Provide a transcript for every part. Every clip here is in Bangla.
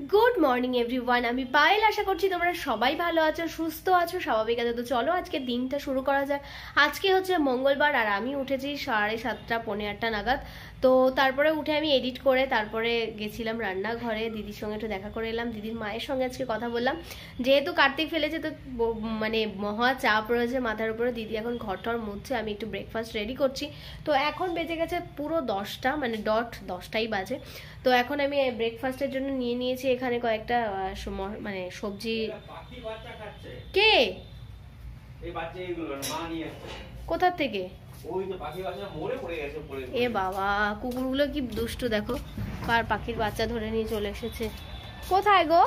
গুড মর্নিং এভরিওয়ান, আমি পায়েল। আশা করছি তোমরা সবাই ভালো আছো, সুস্থ আছো, স্বাভাবিক আছো। তো চলো আজকে দিনটা শুরু করা যাক। আজকে হচ্ছে মঙ্গলবার আর আমি উঠেছি 7:30 পৌনে 8টা নাগাদ। তো তারপরে উঠে আমি এডিট করে তারপরে গেছিলাম রান্নাঘরে, দিদির সঙ্গে একটু দেখা করে এলাম। দিদির মায়ের সঙ্গে আজকে কথা বললাম, যেহেতু কার্তিক ফেলেছে তো মানে মহা চাপ রয়েছে মাথার উপরে। দিদি এখন ঘর মুছছে, আমি একটু ব্রেকফাস্ট রেডি করছি। তো এখন বেজে গেছে পুরো 10টা, মানে ডট 10টাই বাজে। তো এখন আমি ব্রেকফাস্টের জন্য নিয়ে নিয়েছি এখানে কয়েকটা মানে সবজি। কে কোথা থেকে? এ বাবা, কুকুরগুলো কি দুষ্টু দেখো, কার পাখির বাচ্চা ধরে নিয়ে চলে এসেছে। কোথায় গো?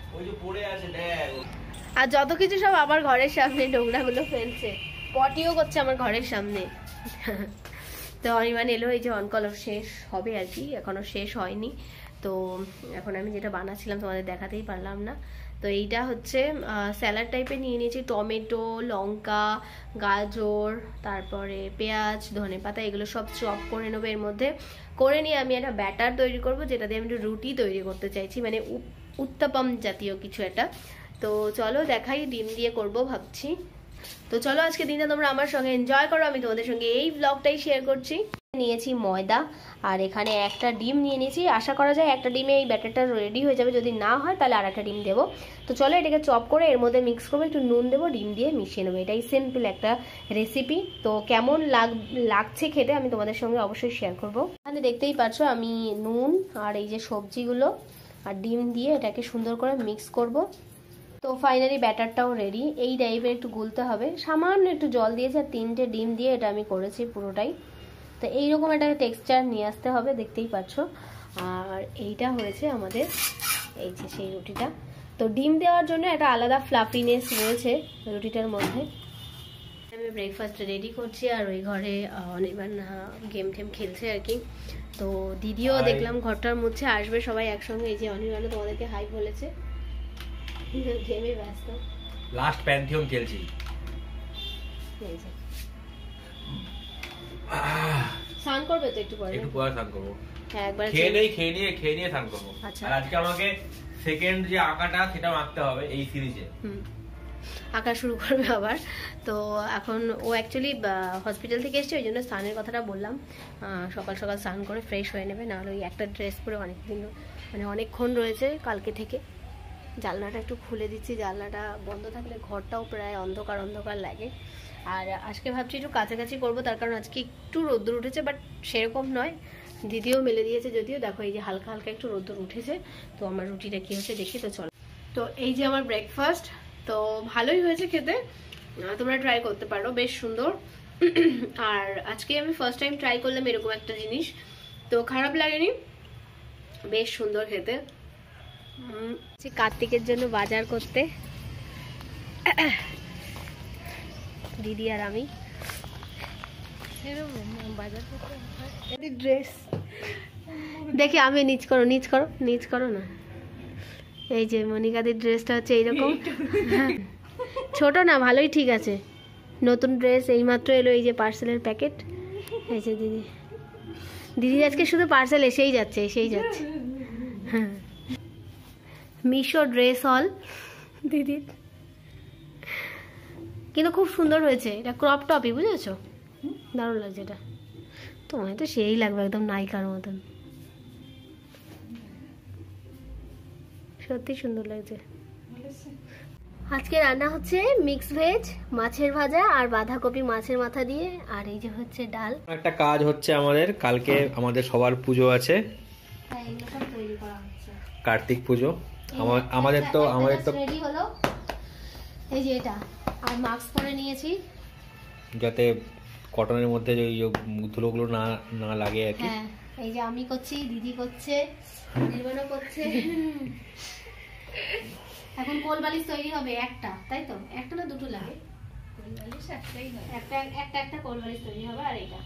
আর যত কিছু সব আমার ঘরের সামনে নোংরাগুলো ফেলছে, পটিও করছে আমার ঘরের সামনে। তো অনির্বাণ এলো, এই যে অনকল শেষ হবে আর কি, এখনো শেষ হয়নি। তো এখন আমি যেটা বানাচ্ছিলাম তোমাদের দেখাতেই পারলাম না। তো এইটা হচ্ছে স্যালাড টাইপের নিয়ে নিয়েছি, টমেটো, লঙ্কা, গাজর, তারপরে পেঁয়াজ, ধনেপাতা, এগুলো সব চপ করে নেবো। এর মধ্যে করে নিয়ে আমি একটা ব্যাটার তৈরি করব, যেটা দিয়ে আমি একটু রুটি তৈরি করতে চাইছি, মানে উত্তাপাম জাতীয় কিছু একটা। তো চলো দেখাই, ডিম দিয়ে করব ভাবছি। তো চলো আজকে দিনটা তোমরা আমার সঙ্গে এনজয় করো, আমি তোমাদের সঙ্গে এই ব্লগটাই শেয়ার করছি। নিয়েছি ময়দা আর এখানে একটা ডিম নিয়ে নিয়েছি। আশা করা যায় একটা ডিমে এই ব্যাটারটা রেডি হয়ে যাবে, যদি না হয় তাহলে আর একটা ডিম দেবো। তো চলো এটাকে চপ করে এর মধ্যে মিক্স করবো, একটু নুন দেবো, ডিম দিয়ে মিশিয়ে নেবো। এটাই সিম্পল একটা রেসিপি। তো কেমন লাগছে খেতে আমি তোমাদের সঙ্গে অবশ্যই শেয়ার করবো। এখানে দেখতেই পাচ্ছ আমি নুন আর এই যে সবজিগুলো আর ডিম দিয়ে এটাকে সুন্দর করে মিক্স করব। তো ফাইনালি ব্যাটারটাও রেডি। এই টাইপের একটু গুলতে হবে, সামান্য একটু জল দিয়েছে আর 3টে ডিম দিয়ে এটা আমি করেছি পুরোটাই। তো এইরকম একটা টেক্সচার নিয়ে আসতে হবে, দেখতেই পাচ্ছ। আর এইটা হয়েছে আমাদের এই যে সেই রুটিটা। তো ডিম দেওয়ার জন্য একটা আলাদা ফ্লাফিনেস রয়েছে রুটিটার মধ্যে। আমি ব্রেকফাস্ট রেডি করছি আর ওই ঘরে অনির্বাণ গেম টেম খেলছে আর কি। তো দিদিও দেখলাম ঘরটার মধ্যে আসবে সবাই একসঙ্গে। এই যে অনির্বাণও তোমাদেরকে হাই বলেছে, গেমে ব্যস্ত। লাস্ট প্যান্থিয়ন খেলছি। স্নান করবে তো একটু পরে? একটু পরে স্নান করব। হ্যাঁ, একবার খেয়ে নিয়ে স্নান করব। আচ্ছা। আর আজকে আমাকে সেকেন্ড যে আঁকাটা সেটা আঁকতে হবে এই সিরিজে। আঁকা শুরু করবে আবার। তো এখন ও অ্যাকচুয়ালি হসপিটাল থেকে এসছে, ওই জন্য স্নানের কথাটা বললাম। সকাল সকাল স্নান করে ফ্রেশ হয়ে নেবে, নাহলে ওই একটা ড্রেস পরে অনেকদিন মানে অনেকক্ষণ রয়েছে কালকে থেকে। জানলাটা একটু খুলে দিচ্ছি, জানলাটা বন্ধ থাকলে ঘরটাও প্রায় অন্ধকার অন্ধকার লাগে। আর আজকে ভাবছি একটু কাছাকাছি করবো, তার কারণ আজকে একটু রোদ্দুর উঠেছে, বাট সেরকম নয়। দিদিও মেলে দিয়েছে যদিও, দেখো এই যে হালকা হালকা একটু রোদ্দুর উঠেছে। তো আমার রুটিটা কি হচ্ছে দেখি। তো চলো, তো এই যে আমার ব্রেকফাস্ট, তো ভালোই হয়েছে খেতে, তোমরা ট্রাই করতে পারো, বেশ সুন্দর। আর আজকে আমি ফার্স্ট টাইম ট্রাই করলাম এরকম একটা জিনিস, তো খারাপ লাগেনি, বেশ সুন্দর খেতে। কার্তিকের জন্য বাজার করতে দিদি আর আমি ড্রেস দেখি। আমি নিচ করো না। এই যে মনিকাদের ড্রেসটা হচ্ছে এইরকম, ছোট না, ভালোই ঠিক আছে। নতুন ড্রেস এইমাত্র এলো, এই যে পার্সেলের প্যাকেট। এই যে দিদি আজকে শুধু পার্সেল এসেই যাচ্ছে। হ্যাঁ, মিশো ড্রেস হল দিদির, কিন্তু খুব সুন্দর হয়েছে। এটা ক্রপ টপই, বুঝেছো? দারুণ লাগছে এটা। তোমায় তো সেই লাগবে, একদম নায়িকার মতন, সত্যি সুন্দর লাগছে। আজকে রান্না হচ্ছে মিক্স ভেজ, মাছের ভাজা আর বাঁধাকপি মাছের মাথা দিয়ে, আর এই যে হচ্ছে ডাল। একটা কাজ হচ্ছে আমাদের, কালকে আমাদের সবার পুজো আছে, কার্তিক পুজো। আমাদের তো রেডি হলো, এই যে এটা, আর মাস্ক পরে নিয়েছি যাতে কটনের মধ্যে ওই ধুলোগুলো না লাগে আর কি। হ্যাঁ, এই যে আমি করছি, দিদি করছে, নির্বাণও করছে। এখন কোল বালিশ তৈরি হবে একটা, তাই তো? একটা না দুটো লাগে? কোল বালিশ একটাই হয়, একটা কোল বালিশ তৈরি হবে। আর এটা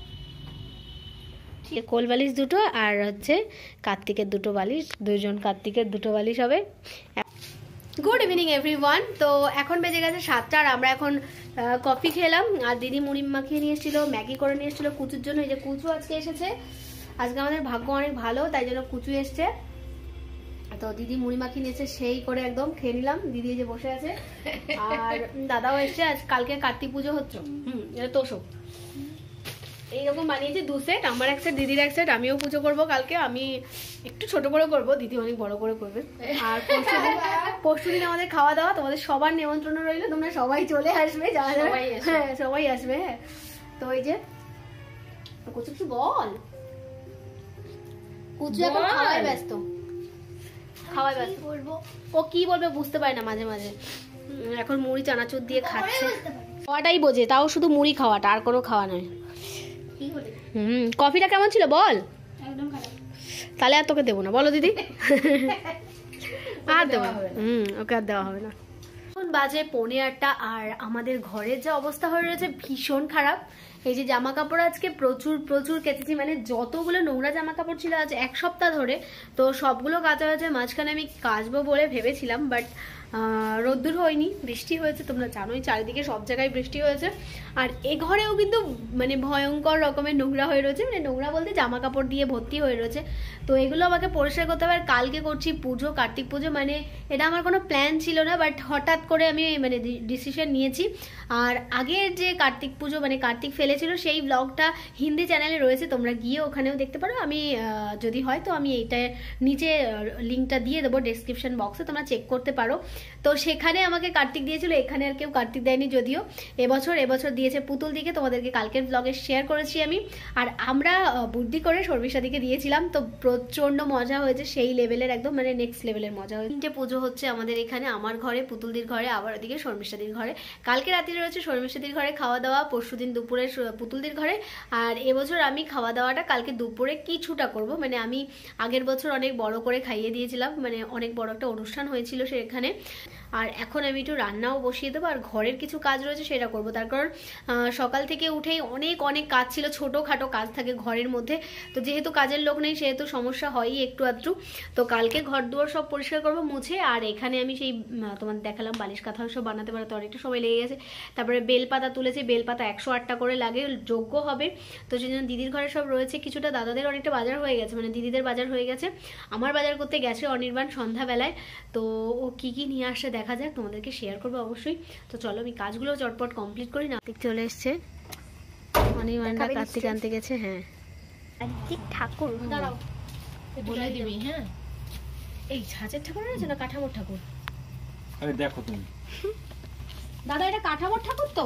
কোল বালিশ দুটো, আর হচ্ছে কার্তিকের দুটো বালিশ, দুজন কার্তিকের দুটো বালিশ হবে। Good evening everyone. তো এখন বেজে গেছে 7টা, আর আমরা এখন কফি খেলাম। আর দিদি মুড়ি মাখিয়ে নিয়ে এসেছিল, ম্যাগি করে নিয়ে এসেছিল কুচুর জন্য। এই যে কুচু আজকে এসেছে, আজকে আমাদের ভাগ্য অনেক ভালো, তাই জন্য কুচু এসছে। তো দিদি মুড়ি মাখিয়ে নিয়েছে, সেই করে একদম খেয়ে নিলাম। দিদি যে বসে আছে, আর দাদাও এসছে। আজ কালকে কার্তিক পুজো হচ্ছে, এটা তোষক এইরকম বানিয়েছি 2 সেট, আমার 1 সেট, দিদির 1 সেট। আমিও পুজো করবো কালকে, আমি একটু ছোট করে করবো, দিদি অনেক বড় করে করবে। আর পরশুদিন আমাদের খাওয়া দাওয়া, তোমাদের সবার নিমন্ত্রণ রইলো, তোমরা সবাই চলে আসবে, যারা হ্যাঁ সবাই আসবে। হ্যাঁ, তো এই যে কুচু কিছু বল, কুচু এখন খাওয়াই ব্যস্ত, খাওয়াই ব্যস্ত। ও কি বলবে বুঝতে পারে না মাঝে মাঝে। এখন মুড়ি চানাচুর দিয়ে খাচ্ছে, খাওয়াটাই বোঝে, তাও শুধু মুড়ি খাওয়াটা, আর কোনো খাওয়া নয়। কফিটা কেমন ছিল বল? একদম খারাপ। তাহলে আর তোকে দেবো না, বলো দিদি। আর দেবো, ওকে আর দেওয়া হবে না। এখন বাজে 8:45, আর আমাদের ঘরের যে অবস্থা হয়ে রয়েছে ভীষণ খারাপ। এই যে জামা কাপড় আজকে প্রচুর প্রচুর কেচেছি, মানে যতগুলো নোংরা জামা কাপড় ছিল আজ 1 সপ্তাহ ধরে, তো সবগুলো কাচা হয়েছে। মাঝখানে আমি কাচবো বলে ভেবেছিলাম, বাট রোদ্দুর হয়নি, বৃষ্টি হয়েছে। তোমরা জানোই চারিদিকে সব জায়গায় বৃষ্টি হয়েছে। আর এ ঘরেও কিন্তু মানে ভয়ঙ্কর রকমের নোংরা হয়ে রয়েছে, মানে নোংরা বলতে জামা কাপড় দিয়ে ভর্তি হয়ে রয়েছে। তো এগুলো আমাকে পরিষ্কার করতে হবে। আর কালকে করছি পুজো, কার্তিক পুজো, মানে এটা আমার কোনো প্ল্যান ছিল না, বাট হঠাৎ করে আমি মানে ডিসিশন নিয়েছি। আর আগের যে কার্তিক পুজো মানে কার্তিক ফেলেছিল, সেই ব্লগটা হিন্দি চ্যানেলে রয়েছে, তোমরা গিয়ে ওখানেও দেখতে পারো। আমি যদি হয় তো আমি এইটা নিচে লিঙ্কটা দিয়ে দেবো ডেসক্রিপশন বক্সে, তোমরা চেক করতে পারো। তো সেখানে আমাকে কার্তিক দিয়েছিল, এখানে আর কেউ কার্তিক দেয়নি যদিও। এবছর দিয়েছে পুতুল দিকে, তোমাদেরকে কালকের ব্লগে শেয়ার করেছি আমি। আর আমরা বুদ্ধি করে শর্মিষ্ঠা দিকে দিয়েছিলাম, তো প্রচন্ড মজা হয়েছে, সেই লেভেলের একদম মানে নেক্সট লেভেলের মজা হয়েছে। 3টে পুজো হচ্ছে আমাদের এখানে, আমার ঘরে, পুতুলদির ঘরে, আবার ওদিকে শর্মিষ্ঠাদির ঘরে। কালকে রাত্রে রয়েছে শর্মিষ্ঠাদির ঘরে খাওয়া দাওয়া, পরশুদিন দুপুরে পুতুলদির ঘরে। আর এবছর আমি খাওয়া দাওয়াটা কালকে দুপুরে কিছুটা করব, মানে আমি আগের বছর অনেক বড় করে খাইয়ে দিয়েছিলাম, মানে অনেক বড় একটা অনুষ্ঠান হয়েছিল সেখানে। আর এখন আমি একটু রান্নাও বসিয়ে দেবো, আর ঘরের কিছু কাজ রয়েছে সেটা করবো। তার কারণ সকাল থেকে উঠেই অনেক কাজ ছিল, ছোটোখাটো কাজ থাকে ঘরের মধ্যে। তো যেহেতু কাজের লোক নেই সেহেতু সমস্যা হয়ই একটু আধটু। তো কালকে ঘর দুয়ার সব পরিষ্কার করবো মুছে। আর এখানে আমি সেই তোমাদের দেখালাম বালিশ কাঁথাও সব বানাতে বানাতে অনেকটা সময় লেগে গেছে। তারপরে বেলপাতা তুলেছি, বেলপাতা 108টা করে লাগে, যোগ্য হবে। তো সেই জন্য দিদির ঘরে সব রয়েছে কিছুটা, দাদাদের অনেকটা বাজার হয়ে গেছে, মানে দিদিদের বাজার হয়ে গেছে। আমার বাজার করতে গেছে অনির্বাণ সন্ধ্যাবেলায়, তো ও কি কি নিয়ে আসে দেখা যাক, তোমাদেরকে শেয়ার করবো অবশ্যই। তো চলো আমি কাজগুলো চটপট কমপ্লিট করি না। চলে এসছে অনির্বাণটা, কার্তিক আনতে গেছে। হ্যাঁ কার্তিক ঠাকুর, দাঁড়াও বলে দিবি। হ্যাঁ এই ছাঁচের ঠাকুর আছে না কাঠামোর ঠাকুর? আরে দেখো তুমি দাদা, এটা কাঠামোর ঠাকুর তো,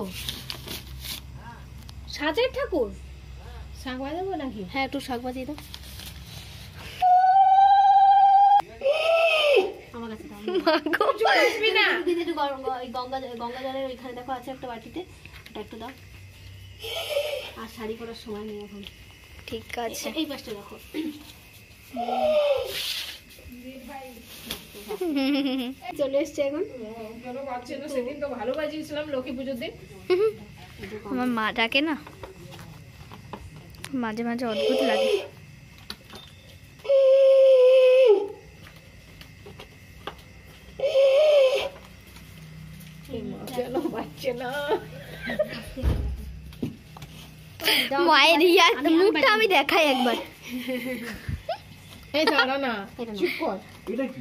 সাজের ঠাকুর। শাক বাজাবো নাকি? হ্যাঁ একটু শাক বাজিয়ে দাও আমার কাছে। গঙ্গা জলের ওইখানে দেখো আছে একটা বাটিতে, ওটা একটু দাও। আর শাড়ি পরার সময় নেই এখন। ঠিক আছে, এই পাশটা দেখো। চলে এসছে এখন। সেদিন তো ভালো বাজিয়েছিলাম লক্ষ্মী পুজোর দিন। আমার মা ডাকে না, মাঝে মাঝে অদ্ভুত লাগে। মায়ের মুখটা আমি দেখাই একবার। এই দাঁড়া না, চুপ কর। এটা কি?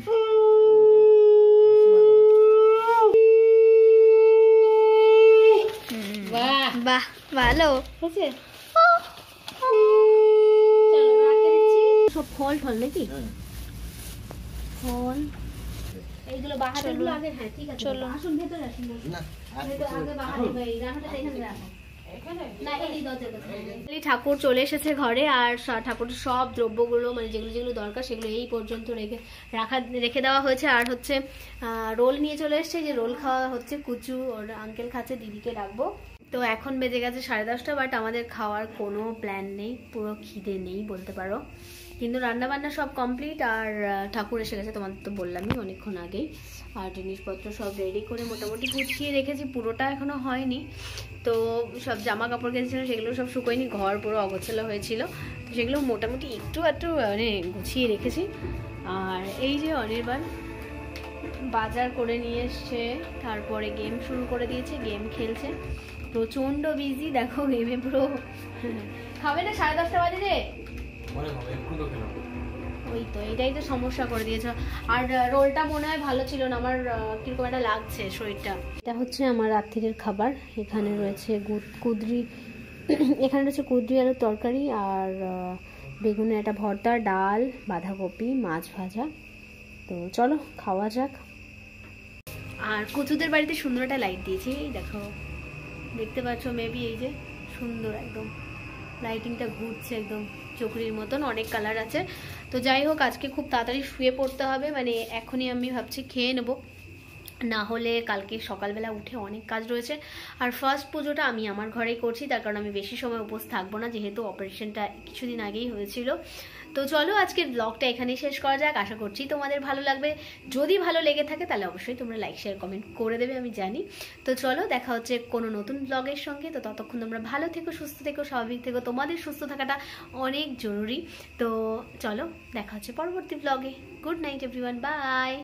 বাহ বাহ, ভালো হয়েছে। সব ফল নাকি? ফল এইগুলো বাহারগুলো আগে। হ্যাঁ ঠিক আছে, চলো আসুন ভেতরে আসুন। না আগে বাহার ভাই রান্নাটা এখানে রাখো। ঠাকুর চলে এসেছে ঘরে, আর ঠাকুরের সব দ্রব্যগুলো মানে যেগুলো যেগুলো দরকার সেগুলো এই পর্যন্ত রেখে দেওয়া হয়েছে। আর হচ্ছে রোল নিয়ে চলে এসছে, যে রোল খাওয়া হচ্ছে, কুচু ওর আঙ্কেল খাচ্ছে, দিদিকে ডাকবো। তো এখন বেজে গেছে 10:30, বাট আমাদের খাওয়ার কোনো প্ল্যান নেই, পুরো খিদে নেই বলতে পারো। কিন্তু রান্না বান্না সব কমপ্লিট, আর ঠাকুর এসে গেছে তোমাদের তো বললামই অনেকক্ষণ আগেই। আর জিনিসপত্র সব রেডি করে মোটামুটি গুছিয়ে রেখেছি, পুরোটা এখনো হয়নি। তো সব জামা কাপড় কেটেছিল সেগুলো সব শুকোয়নি, ঘর পুরো অগোছালো হয়েছিল, তো সেগুলো মোটামুটি একটু মানে গুছিয়ে রেখেছি। আর এই যে অনির্বাণ বাজার করে নিয়ে এসছে, তারপরে গেম শুরু করে দিয়েছে, গেম খেলছে, প্রচন্ড বিজি। দেখো গেমে পুরো। খাবে না? 10:30 বাজে রে। ওই তো এটাই তো সমস্যা করে দিয়েছে। আর রোলটা মনে হয় ভালো ছিল না, আমার কিরকম একটা লাগছে শরীরটা। এটা হচ্ছে আমার রাত্রিরের খাবার। এখানে রয়েছে কুদরি, এখানে রয়েছে কুদরি আলুর তরকারি, আর বেগুনের একটা ভর্তা, ডাল, বাঁধাকপি, মাছ ভাজা। তো চলো খাওয়া যাক। আর কুচুদের বাড়িতে সুন্দর একটা লাইট দিয়েছি, এই দেখো, দেখতে পাচ্ছ মেবি, এই যে সুন্দর একদম লাইটিংটা ঘুরছে একদম চকরির মতন, অনেক কালার আছে। তো যাই হোক, আজকে খুব তাড়াতাড়ি শুয়ে পড়তে হবে, মানে এখনই আমি ভাবছি খেয়ে নেবো, না হলে কালকে সকালবেলা উঠে অনেক কাজ রয়েছে। আর ফার্স্ট পুজোটা আমি আমার ঘরেই করছি, তার কারণ আমি বেশি সময় উপোস থাকবো না, যেহেতু অপারেশনটা কিছুদিন আগেই হয়েছিল। তো চলো আজকের ব্লগটা এখানেই শেষ করা যাক। আশা করছি তোমাদের ভালো লাগবে। যদি ভালো লেগে থাকে তাহলে অবশ্যই তোমরা লাইক শেয়ার কমেন্ট করে দেবে, আমি জানি। তো চলো দেখা হচ্ছে কোনো নতুন ব্লগের সঙ্গে। তো ততক্ষণ তোমরা ভালো থেকো, সুস্থ থেকো, স্বাভাবিক থেকো, তোমাদের সুস্থ থাকাটা অনেক জরুরি। তো চলো দেখা হচ্ছে পরবর্তী ব্লগে। Good night everyone, by.